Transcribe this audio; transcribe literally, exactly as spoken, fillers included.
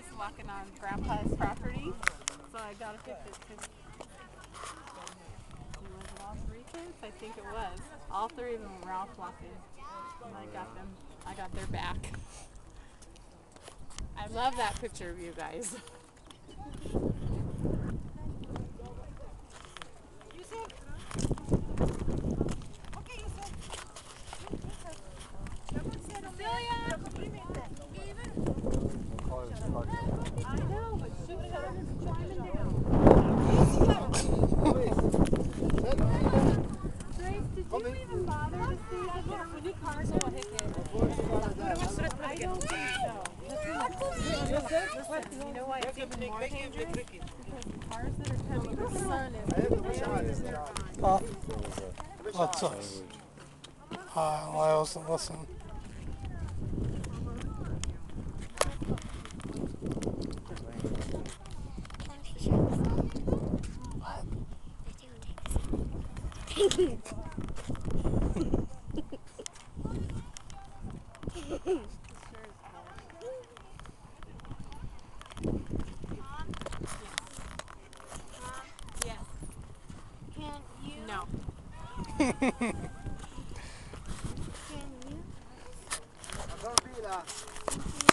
guys walking on Grandpa's property, so I got a picture too. Was it all three kids? I think it was. All three of them were out walking. And I got them. I got their back. I love that picture of you guys. I know, but shoot it out and climbing down. Grace, did you even bother to see that there were new cars on the hicket? I don't think so. Listen, you know why it's even more dangerous? Because the cars that are coming, the sun is in their eyes. Oh, what's up? Hi, Lyles, listen. Yes. Can you? No. Can you?